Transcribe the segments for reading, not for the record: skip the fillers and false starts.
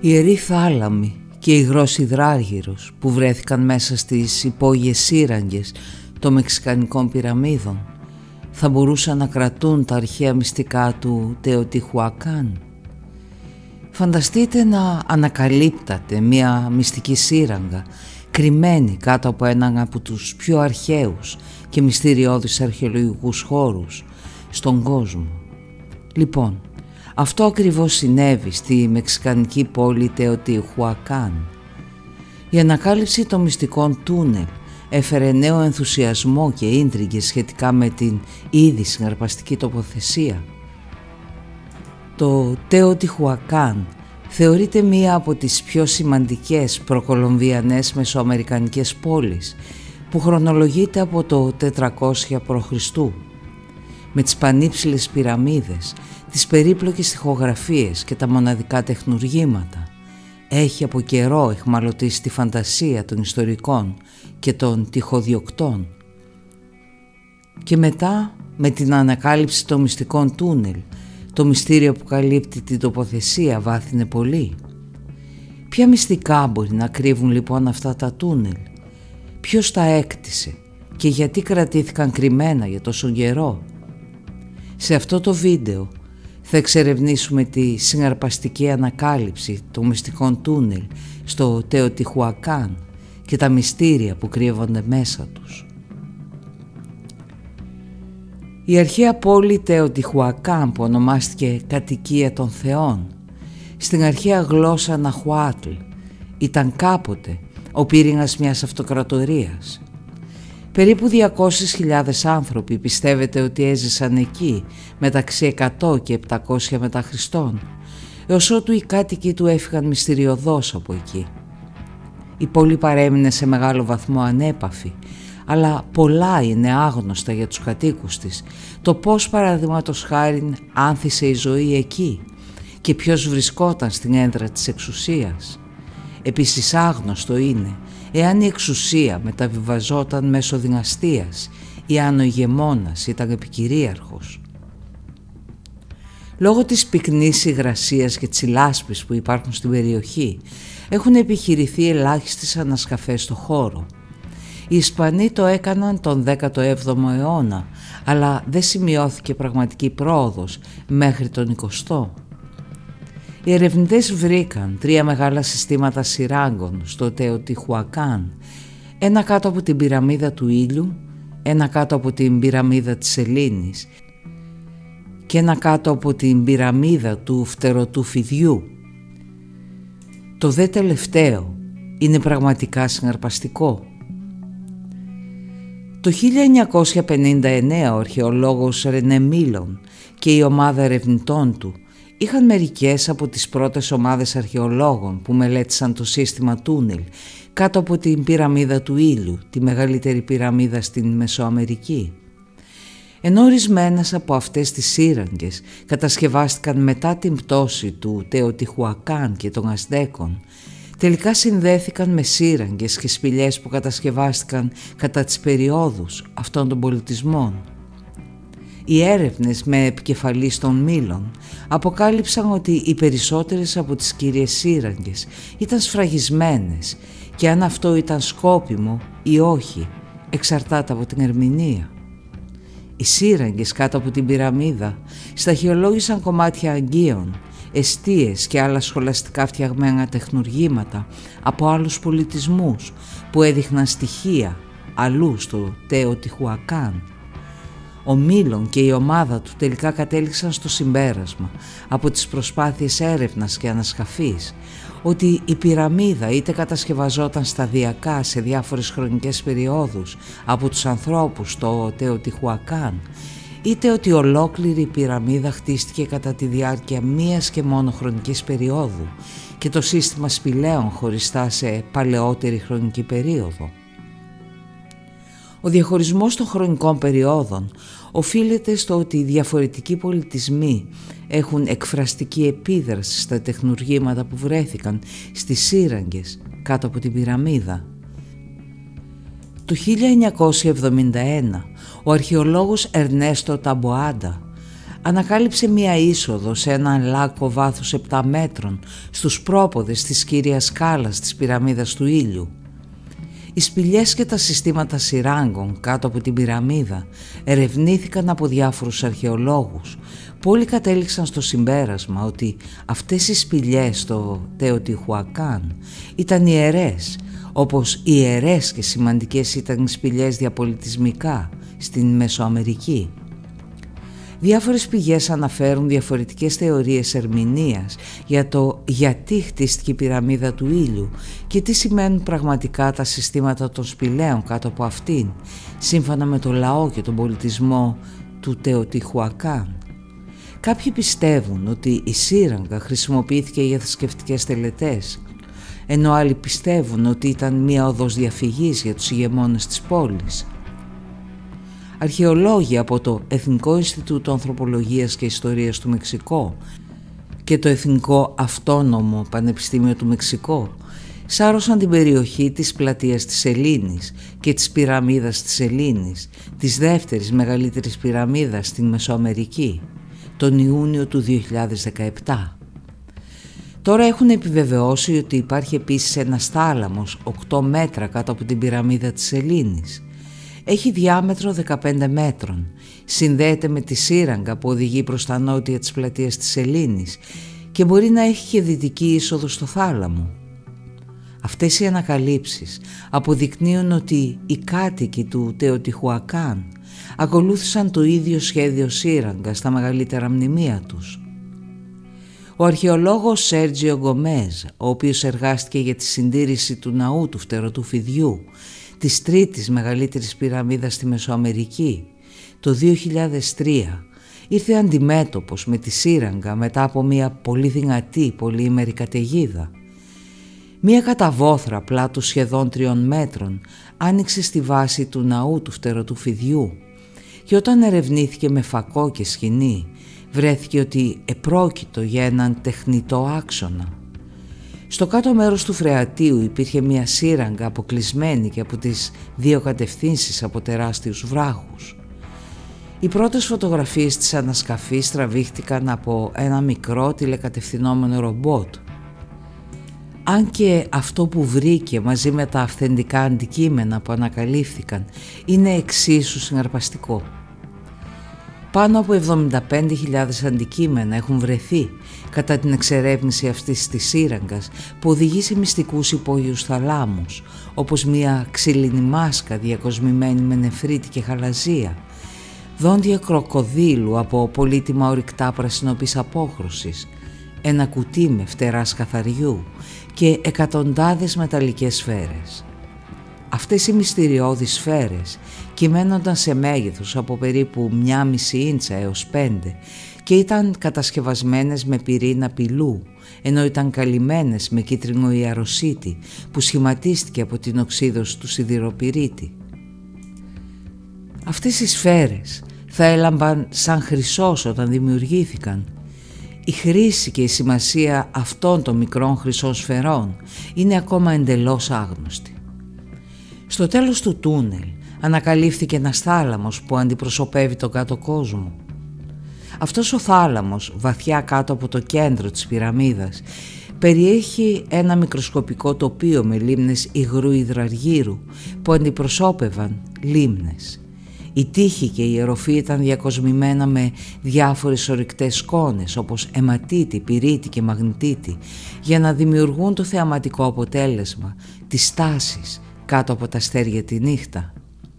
Ιεροί θάλαμοι και υγρός υδράργυρος που βρέθηκαν μέσα στις υπόγειες σύραγγες των Μεξικανικών πυραμίδων θα μπορούσαν να κρατούν τα αρχαία μυστικά του Τεοτιχουακάν. Φανταστείτε να ανακαλύπτατε μια μυστική σύραγγα κρυμμένη κάτω από έναν από τους πιο αρχαίους και μυστηριώδεις αρχαιολογικούς χώρους στον κόσμο. Λοιπόν, αυτό ακριβώς συνέβη στη μεξικανική πόλη Τεοτιχουακάν. Η ανακάλυψη των μυστικών τούνελ έφερε νέο ενθουσιασμό και ίντριγκες σχετικά με την ήδη συναρπαστική τοποθεσία. Το Τεοτιχουακάν θεωρείται μία από τις πιο σημαντικές προκολομβιανές μεσοαμερικανικές πόλεις που χρονολογείται από το 400 π.Χ. με τις πανύψηλες πυραμίδες, τις περίπλοκες τοιχογραφίες και τα μοναδικά τεχνουργήματα. Έχει από καιρό αιχμαλωτήσει τη φαντασία των ιστορικών και των τοιχοδιοκτών. Και μετά, με την ανακάλυψη των μυστικών τούνελ, το μυστήριο που καλύπτει την τοποθεσία βάθινε πολύ. Ποια μυστικά μπορεί να κρύβουν λοιπόν αυτά τα τούνελ? Ποιος τα έκτισε και γιατί κρατήθηκαν κρυμμένα για τόσο καιρό? Σε αυτό το βίντεο θα εξερευνήσουμε τη συναρπαστική ανακάλυψη των μυστικών τούνελ στο Τεοτιχουακάν και τα μυστήρια που κρύβονται μέσα τους. Η αρχαία πόλη Τεοτιχουακάν, που ονομάστηκε κατοικία των θεών, στην αρχαία γλώσσα Ναχουάτλ, ήταν κάποτε ο πύρινας μιας αυτοκρατορίας. Περίπου 200.000 άνθρωποι πιστεύετε ότι έζησαν εκεί μεταξύ 100 και 700 μετά Χριστόν, έως ότου οι κάτοικοι του έφυγαν μυστηριωδώς από εκεί. Η πόλη παρέμεινε σε μεγάλο βαθμό ανέπαφη, αλλά πολλά είναι άγνωστα για τους κατοίκους της, το πώς παραδείγματος χάριν άνθησε η ζωή εκεί και ποιος βρισκόταν στην έδρα της εξουσίας. Επίσης άγνωστο είναι εάν η εξουσία μεταβιβαζόταν μέσω δυναστείας ή αν ο ηγεμόνας ήταν επικυρίαρχος. Λόγω της πυκνής υγρασίας και της λάσπης που υπάρχουν στην περιοχή, έχουν επιχειρηθεί ελάχιστες ανασκαφές στο χώρο. Οι Ισπανοί το έκαναν τον 17ο αιώνα, αλλά δεν σημειώθηκε πραγματική πρόοδος μέχρι τον 20ο. Οι ερευνητές βρήκαν 3 μεγάλα συστήματα σειράγκων στο Τεοτιχουακάν, ένα κάτω από την πυραμίδα του ήλιου, ένα κάτω από την πυραμίδα της Σελήνης και ένα κάτω από την πυραμίδα του φτερωτού φιδιού. Το δε τελευταίο είναι πραγματικά συναρπαστικό. Το 1959 ο αρχαιολόγος Ρενέ Μίλον και η ομάδα ερευνητών του είχαν μερικές από τις πρώτες ομάδες αρχαιολόγων που μελέτησαν το σύστημα τούνελ κάτω από την πυραμίδα του ήλιου, τη μεγαλύτερη πυραμίδα στην Μεσοαμερική. Ενώ ορισμένες από αυτές τις σύραγγες κατασκευάστηκαν μετά την πτώση του Τεοτιχουακάν και των Αζτέκων, τελικά συνδέθηκαν με σύραγγες και σπηλιές που κατασκευάστηκαν κατά τις περιόδους αυτών των πολιτισμών. Οι έρευνες με επικεφαλής των Μήλων αποκάλυψαν ότι οι περισσότερες από τις κύριες σύραγγες ήταν σφραγισμένες και αν αυτό ήταν σκόπιμο ή όχι εξαρτάται από την ερμηνεία. Οι σύραγγες κάτω από την πυραμίδα σταχυολόγησαν κομμάτια αγκίων, εστίες και άλλα σχολαστικά φτιαγμένα τεχνουργήματα από άλλους πολιτισμούς που έδειχναν στοιχεία αλλού στο Τεοτιχουακάν. Ο Μίλον και η ομάδα του τελικά κατέληξαν στο συμπέρασμα από τις προσπάθειες έρευνας και ανασκαφής ότι η πυραμίδα είτε κατασκευαζόταν σταδιακά σε διάφορες χρονικές περιόδους από τους ανθρώπους στο Τεοτιχουακάν, είτε ότι ολόκληρη η πυραμίδα χτίστηκε κατά τη διάρκεια μίας και μόνο χρονικής περίοδου και το σύστημα σπηλαίων χωριστά σε παλαιότερη χρονική περίοδο. Ο διαχωρισμός των χρονικών περιόδων οφείλεται στο ότι οι διαφορετικοί πολιτισμοί έχουν εκφραστική επίδραση στα τεχνουργήματα που βρέθηκαν στις σύραγγες κάτω από την πυραμίδα. Το 1971 ο αρχαιολόγος Ερνέστο Ταμποάντα ανακάλυψε μία είσοδο σε έναν λάκκο βάθους 7 μέτρων στους πρόποδες της κύριας σκάλας της πυραμίδας του ήλιου. Οι σπηλιές και τα συστήματα σειράγκων κάτω από την πυραμίδα ερευνήθηκαν από διάφορους αρχαιολόγους που όλοι κατέληξαν στο συμπέρασμα ότι αυτές οι σπηλιές στο Τεοτιχουακάν ήταν ιερές, όπως ιερές και σημαντικές ήταν οι σπηλιές διαπολιτισμικά στην Μεσοαμερική. Διάφορες πηγές αναφέρουν διαφορετικές θεωρίες ερμηνείας για το γιατί χτίστηκε η πυραμίδα του ήλιου και τι σημαίνουν πραγματικά τα συστήματα των σπηλαίων κάτω από αυτήν, σύμφωνα με το λαό και τον πολιτισμό του Τεοτιχουακάν. Κάποιοι πιστεύουν ότι η σύραγγα χρησιμοποιήθηκε για θρησκευτικές τελετές, ενώ άλλοι πιστεύουν ότι ήταν μία οδός διαφυγής για τους ηγεμόνες της πόλης. Αρχαιολόγοι από το Εθνικό Ινστιτούτο Ανθρωπολογίας και Ιστορίας του Μεξικό και το Εθνικό Αυτόνομο Πανεπιστήμιο του Μεξικό σάρωσαν την περιοχή της πλατείας της Ελλήνης και της πυραμίδας της Ελλήνης, της δεύτερης μεγαλύτερης πυραμίδας στην Μεσοαμερική, τον Ιούνιο του 2017. Τώρα έχουν επιβεβαιώσει ότι υπάρχει επίσης ένας θάλαμος 8 μέτρα κάτω από την πυραμίδα της Ελλήνης. Έχει διάμετρο 15 μέτρων, συνδέεται με τη σύραγγα που οδηγεί προς τα νότια της πλατείας της Ελλήνης και μπορεί να έχει και δυτική είσοδο στο θάλαμο. Αυτές οι ανακαλύψεις αποδεικνύουν ότι οι κάτοικοι του Τεοτιχουακάν ακολούθησαν το ίδιο σχέδιο σύραγγα στα μεγαλύτερα μνημεία τους. Ο αρχαιολόγος Σέρτζιο Γκομέζ, ο οποίος εργάστηκε για τη συντήρηση του ναού του Φτερωτού Φιδιού, της τρίτης μεγαλύτερης πυραμίδας στη Μεσοαμερική, το 2003 ήρθε αντιμέτωπος με τη σύραγγα μετά από μια πολύ δυνατή πολυήμερη καταιγίδα. Μια καταβόθρα πλάτους σχεδόν 3 μέτρων άνοιξε στη βάση του ναού του Φτερωτού Φιδιού και όταν ερευνήθηκε με φακό και σκοινή βρέθηκε ότι επρόκειτο για έναν τεχνητό άξονα. Στο κάτω μέρος του φρεατίου υπήρχε μια σύραγγα αποκλεισμένη και από τις δύο κατευθύνσεις από τεράστιους βράχους. Οι πρώτες φωτογραφίες της ανασκαφής τραβήχτηκαν από ένα μικρό τηλεκατευθυνόμενο ρομπότ. Αν και αυτό που βρήκε μαζί με τα αυθεντικά αντικείμενα που ανακαλύφθηκαν είναι εξίσου συναρπαστικό. Πάνω από 75.000 αντικείμενα έχουν βρεθεί κατά την εξερεύνηση αυτής της σύραγγας που οδηγεί σε μυστικούς υπόγειους θαλάμους, όπως μια ξύλινη μάσκα διακοσμημένη με νεφρίτη και χαλαζία, δόντια κροκοδίλου από πολύτιμα ορυκτά πρασινοπής απόχρωσης, ένα κουτί με φτερά σκαθαριού και εκατοντάδες μεταλλικές σφαίρες. Αυτές οι μυστηριώδεις σφαίρες κυμαίνονταν σε μέγεθος από περίπου 1,5 ίντσα έως 5 και ήταν κατασκευασμένες με πυρήνα πυλού, ενώ ήταν καλυμμένες με κίτρινο ιαροσίτη που σχηματίστηκε από την οξύδωση του σιδηροπυρίτη. Αυτές οι σφαίρες θα έλαμπαν σαν χρυσός όταν δημιουργήθηκαν. Η χρήση και η σημασία αυτών των μικρών χρυσών σφαιρών είναι ακόμα εντελώς άγνωστη. Στο τέλος του τούνελ ανακαλύφθηκε ένας θάλαμος που αντιπροσωπεύει τον κάτω κόσμο. Αυτός ο θάλαμος, βαθιά κάτω από το κέντρο της πυραμίδας, περιέχει ένα μικροσκοπικό τοπίο με λίμνες υγρού υδραργύρου που αντιπροσώπευαν λίμνες. Η τείχη και η οροφή ήταν διακοσμημένα με διάφορες ορυκτές σκόνες όπως αιματίτη, πυρίτη και μαγνητίτη για να δημιουργούν το θεαματικό αποτέλεσμα της στάσης κάτω από τα αστέρια τη νύχτα.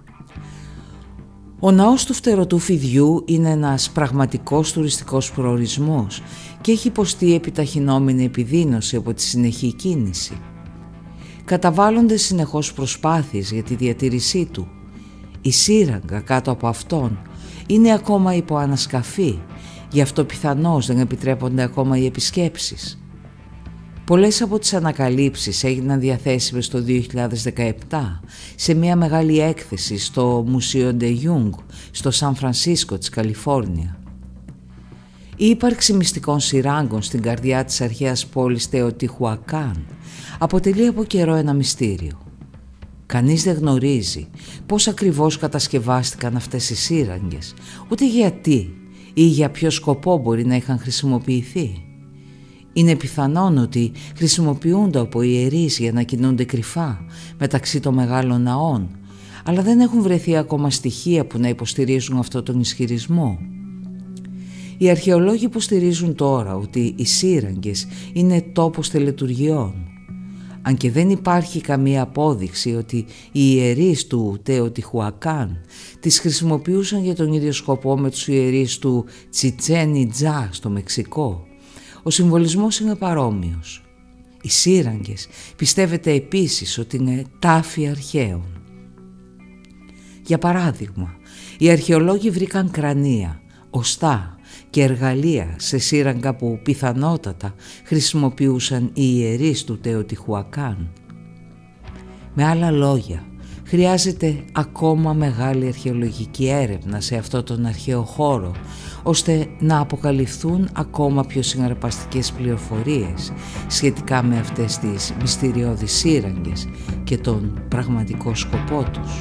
Ο ναός του Φτερωτού Φιδιού είναι ένας πραγματικός τουριστικός προορισμός και έχει υποστεί επιταχυνόμενη επιδείνωση από τη συνεχή κίνηση. Καταβάλλονται συνεχώς προσπάθειες για τη διατήρησή του. Η σύραγγα κάτω από αυτόν είναι ακόμα υπό ανασκαφή, γι' αυτό πιθανώς δεν επιτρέπονται ακόμα οι επισκέψεις. Πολλές από τις ανακαλύψεις έγιναν διαθέσιμες το 2017 σε μια μεγάλη έκθεση στο Μουσείο Ντε Ιούγκ στο Σαν Φρανσίσκο της Καλιφόρνια. Η ύπαρξη μυστικών σειράγκων στην καρδιά της αρχαίας πόλης Τεοτιχουακάν αποτελεί από καιρό ένα μυστήριο. Κανείς δεν γνωρίζει πώς ακριβώς κατασκευάστηκαν αυτές οι σύραγγες, ούτε γιατί ή για ποιο σκοπό μπορεί να είχαν χρησιμοποιηθεί. Είναι πιθανόν ότι χρησιμοποιούνται από ιερείς για να κινούνται κρυφά μεταξύ των μεγάλων ναών, αλλά δεν έχουν βρεθεί ακόμα στοιχεία που να υποστηρίζουν αυτό τον ισχυρισμό. Οι αρχαιολόγοι υποστηρίζουν τώρα ότι οι σύραγγες είναι τόπος τελετουργιών, αν και δεν υπάρχει καμία απόδειξη ότι οι ιερείς του Τεοτιχουακάν τις χρησιμοποιούσαν για τον ίδιο σκοπό με τους ιερείς του Τσιτσέν Ιτζά στο Μεξικό. Ο συμβολισμός είναι παρόμοιος. Οι σύραγγες πιστεύεται επίσης ότι είναι τάφοι αρχαίων. Για παράδειγμα, οι αρχαιολόγοι βρήκαν κρανία, οστά και εργαλεία σε σύραγγα που πιθανότατα χρησιμοποιούσαν οι ιερείς του Τεοτιχουακάν. Με άλλα λόγια, χρειάζεται ακόμα μεγάλη αρχαιολογική έρευνα σε αυτό τον αρχαίο χώρο, ώστε να αποκαλυφθούν ακόμα πιο συναρπαστικές πληροφορίες σχετικά με αυτές τις μυστηριώδεις σύραγγες και τον πραγματικό σκοπό τους.